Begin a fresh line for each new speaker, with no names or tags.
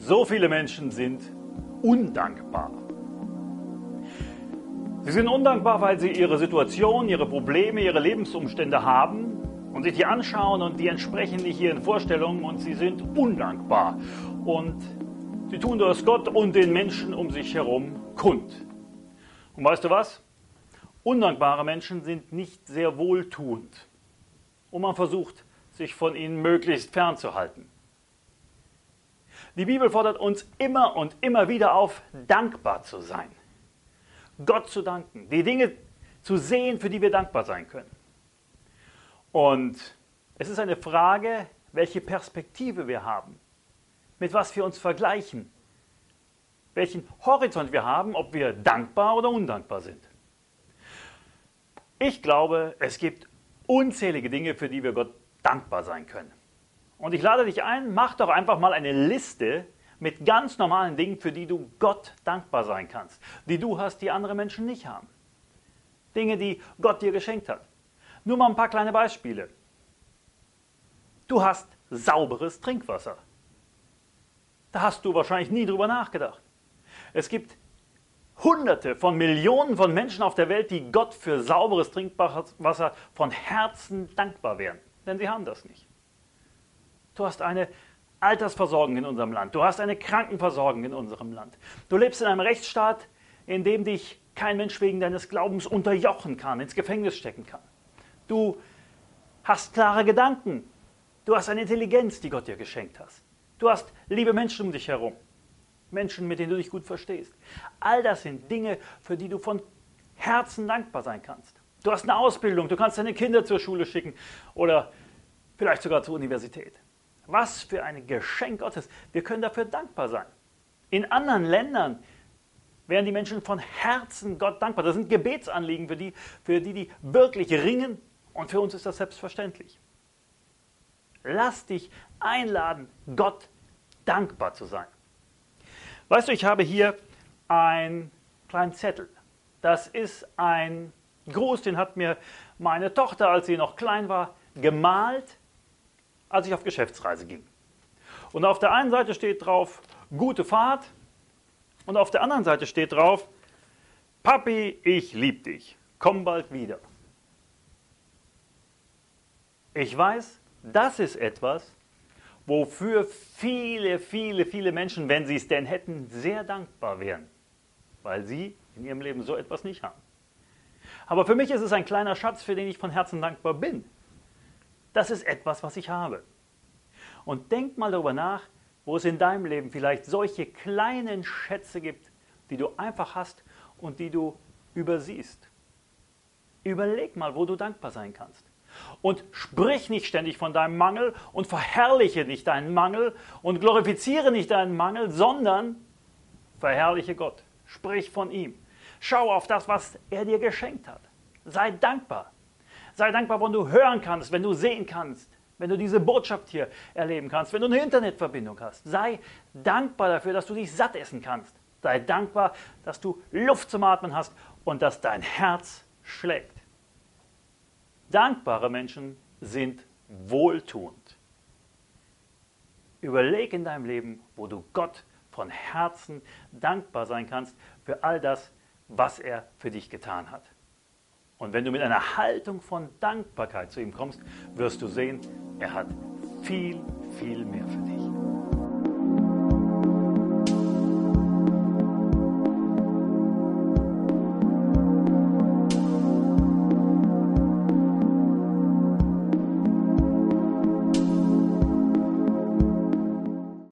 So viele Menschen sind undankbar. Sie sind undankbar, weil sie ihre Situation, ihre Probleme, ihre Lebensumstände haben und sich die anschauen und die entsprechen nicht ihren Vorstellungen und sie sind undankbar. Und sie tun das Gott und den Menschen um sich herum kund. Und weißt du was? Undankbare Menschen sind nicht sehr wohltuend. Und man versucht, sich von ihnen möglichst fernzuhalten. Die Bibel fordert uns immer und immer wieder auf, dankbar zu sein. Gott zu danken, die Dinge zu sehen, für die wir dankbar sein können. Und es ist eine Frage, welche Perspektive wir haben, mit was wir uns vergleichen, welchen Horizont wir haben, ob wir dankbar oder undankbar sind. Ich glaube, es gibt unzählige Dinge, für die wir Gott dankbar sein können. Und ich lade dich ein, mach doch einfach mal eine Liste mit ganz normalen Dingen, für die du Gott dankbar sein kannst, die du hast, die andere Menschen nicht haben. Dinge, die Gott dir geschenkt hat. Nur mal ein paar kleine Beispiele. Du hast sauberes Trinkwasser. Da hast du wahrscheinlich nie drüber nachgedacht. Es gibt Hunderte von Millionen von Menschen auf der Welt, die Gott für sauberes Trinkwasser von Herzen dankbar wären. Denn sie haben das nicht. Du hast eine Altersversorgung in unserem Land. Du hast eine Krankenversorgung in unserem Land. Du lebst in einem Rechtsstaat, in dem dich kein Mensch wegen deines Glaubens unterjochen kann, ins Gefängnis stecken kann. Du hast klare Gedanken. Du hast eine Intelligenz, die Gott dir geschenkt hat. Du hast liebe Menschen um dich herum. Menschen, mit denen du dich gut verstehst. All das sind Dinge, für die du von Herzen dankbar sein kannst. Du hast eine Ausbildung, du kannst deine Kinder zur Schule schicken oder vielleicht sogar zur Universität. Was für ein Geschenk Gottes. Wir können dafür dankbar sein. In anderen Ländern wären die Menschen von Herzen Gott dankbar. Das sind Gebetsanliegen für die wirklich ringen, und für uns ist das selbstverständlich. Lass dich einladen, Gott dankbar zu sein. Weißt du, ich habe hier einen kleinen Zettel. Das ist ein Gruß, den hat mir meine Tochter, als sie noch klein war, gemalt, als ich auf Geschäftsreise ging. Und auf der einen Seite steht drauf, gute Fahrt, und auf der anderen Seite steht drauf, Papi, ich lieb dich, komm bald wieder. Ich weiß, das ist etwas, wofür viele Menschen, wenn sie es denn hätten, sehr dankbar wären, weil sie in ihrem Leben so etwas nicht haben. Aber für mich ist es ein kleiner Schatz, für den ich von Herzen dankbar bin. Das ist etwas, was ich habe. Und denk mal darüber nach, wo es in deinem Leben vielleicht solche kleinen Schätze gibt, die du einfach hast und die du übersiehst. Überleg mal, wo du dankbar sein kannst. Und sprich nicht ständig von deinem Mangel und verherrliche nicht deinen Mangel und glorifiziere nicht deinen Mangel, sondern verherrliche Gott. Sprich von ihm. Schau auf das, was er dir geschenkt hat. Sei dankbar. Sei dankbar, wenn du hören kannst, wenn du sehen kannst, wenn du diese Botschaft hier erleben kannst, wenn du eine Internetverbindung hast. Sei dankbar dafür, dass du dich satt essen kannst. Sei dankbar, dass du Luft zum Atmen hast und dass dein Herz schlägt. Dankbare Menschen sind wohltuend. Überleg in deinem Leben, wo du Gott von Herzen dankbar sein kannst für all das, was er für dich getan hat. Und wenn du mit einer Haltung von Dankbarkeit zu ihm kommst, wirst du sehen, er hat viel mehr für dich.